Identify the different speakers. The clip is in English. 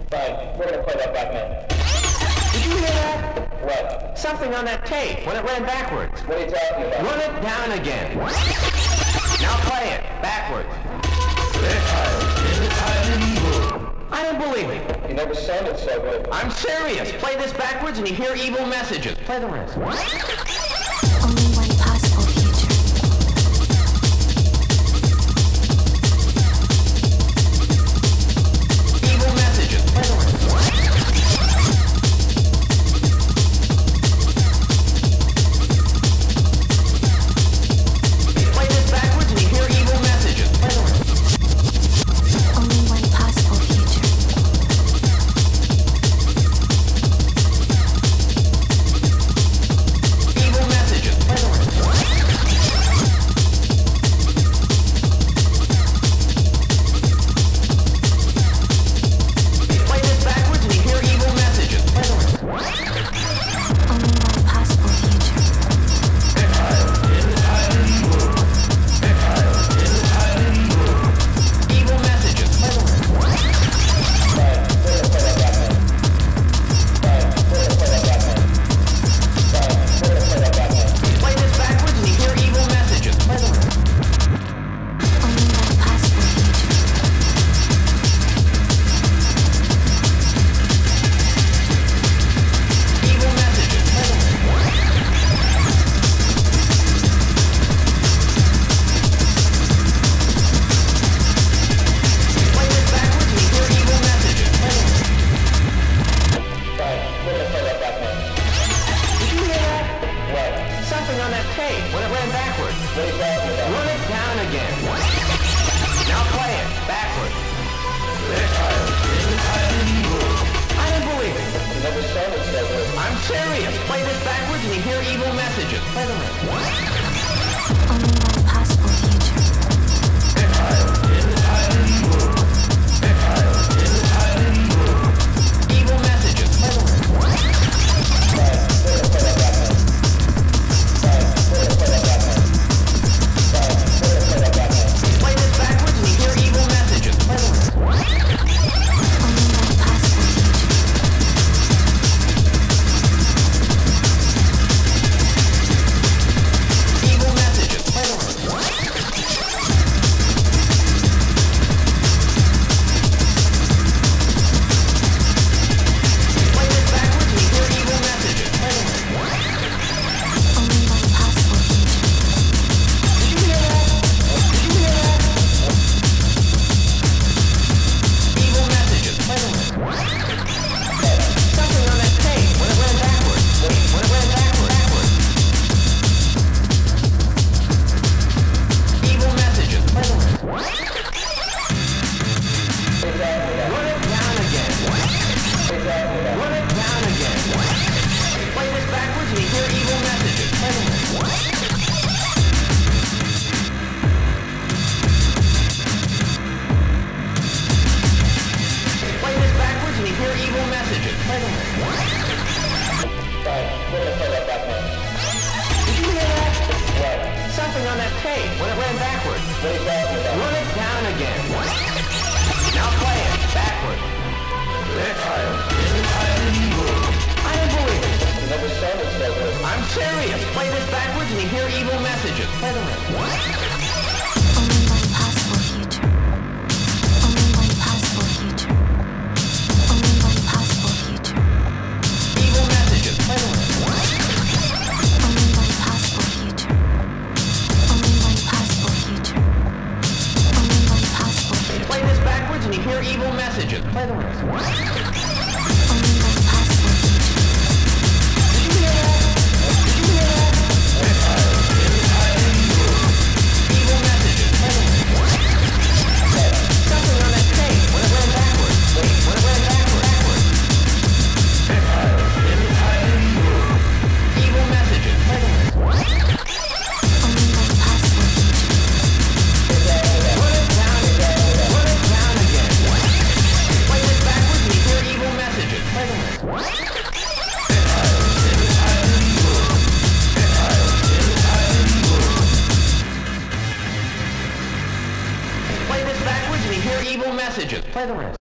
Speaker 1: Fine, we're gonna play that back now.
Speaker 2: Did you hear that?
Speaker 1: What?
Speaker 2: Something on that tape when it ran backwards.
Speaker 1: What are you talking about?
Speaker 2: Run it down again. Now play it backwards. I don't believe it.
Speaker 1: You never sounded so good.
Speaker 2: I'm serious. Play this backwards and you hear evil messages. Play the rest.
Speaker 3: Only one possible future.
Speaker 2: Evil messages. Play the rest. Play this backwards and you hear evil messages. Play the rest.
Speaker 3: Only one possible future.
Speaker 2: Evil messages. Play the rest. Play this backwards and you hear evil messages. Play the rest.
Speaker 3: Only one possible future.
Speaker 2: Evil messages. Play the rest.
Speaker 1: Fine, we're gonna play that back now. Fine, we're gonna play that back now. Fine, we're gonna play that back now.
Speaker 2: Play this backwards and you hear evil messages. Play the rest.
Speaker 3: Only one possible future.
Speaker 2: Evil messages. Play the rest. Play this backwards and you hear evil messages. Play the rest.
Speaker 1: Fine, we're gonna play that back now.
Speaker 2: Did you hear that?
Speaker 1: What?
Speaker 2: Something on that tape when it ran backwards.
Speaker 1: What are you talking about?
Speaker 2: Run it down again. Now play it backwards. I don't believe it.
Speaker 1: You never sounded so good.
Speaker 2: I'm serious. Play this backwards and you hear evil messages. Play the rest.
Speaker 3: Only one possible future.
Speaker 2: Evil messages. Play the rest.
Speaker 1: Fine, we're gonna play that back now. Fine, we're gonna play that back now. Fine, we're gonna play that back now.
Speaker 2: Play this backwards and you hear evil messages. Play the rest.
Speaker 3: Only one possible future.
Speaker 2: Evil messages. Play the rest. Play this backwards and you hear evil messages. Play the rest.
Speaker 3: Only one possible future.
Speaker 2: Did you hear that? Did you hear that? Evil messages. Play the rest. Something on that tape when it ran backwards. When it ran backwards. Evil messages. Play the rest. Run it down again. Run it down again. Play this backwards and you hear evil messages. Play the rest. Play this backwards and you hear evil messages. Play the rest.
Speaker 1: Fine, we're gonna play that back now.
Speaker 2: Did you hear that?
Speaker 1: What?
Speaker 2: Something on that tape when it ran backwards.
Speaker 1: What are you talking about?
Speaker 2: Run it down again. Now play it backwards. I don't believe it.
Speaker 1: You never sounded so good.
Speaker 2: I'm serious. Play this backwards and you hear evil messages. Play the rest.
Speaker 3: Only one possible future. Only one possible future. Only one possible future.
Speaker 2: Evil messages. Play the rest.
Speaker 3: Only one possible future. Only one possible future. Only one possible future.
Speaker 2: Play this backwards and you hear evil messages. Play the rest.
Speaker 3: Only one possible future.
Speaker 2: Did you hear that? Did you hear that? Evil messages. Play the rest. Something on that tape when it ran backwards. When it ran backwards. Evil messages. Play the rest.
Speaker 3: Only one possible future.
Speaker 2: Run it down again. Run it down again. Play this backwards and you hear evil messages. Play the rest. Play this backwards and you hear evil messages. Play the rest.